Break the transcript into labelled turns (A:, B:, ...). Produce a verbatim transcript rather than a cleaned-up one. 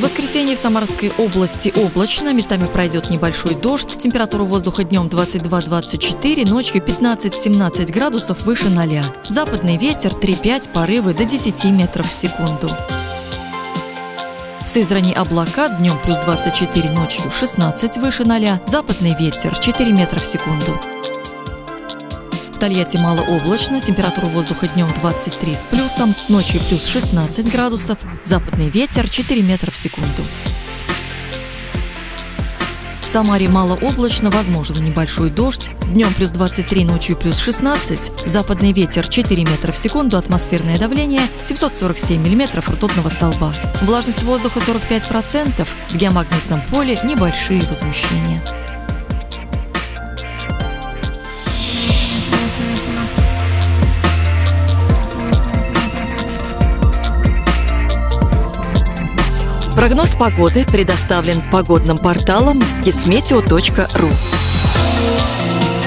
A: воскресенье в Самарской области облачно, местами пройдет небольшой дождь. Температура воздуха днем двадцать два — двадцать четыре, ночью пятнадцать — семнадцать градусов выше ноля. Западный ветер три-пять, порывы до десяти метров в секунду. В Сызрани облака, днем плюс двадцать четыре, ночью шестнадцать выше ноля. Западный ветер четыре метра в секунду. В Тольятти малооблачно, температура воздуха днем двадцать три с плюсом, ночью плюс шестнадцать градусов, западный ветер четыре метра в секунду. В Самаре малооблачно, возможен небольшой дождь, днем плюс двадцать три, ночью плюс шестнадцать, западный ветер четыре метра в секунду, атмосферное давление семьсот сорок семь миллиметров ртутного столба. Влажность воздуха сорок пять процентов, в геомагнитном поле небольшие возмущения. Прогноз погоды предоставлен погодным порталом кисметео точка ру.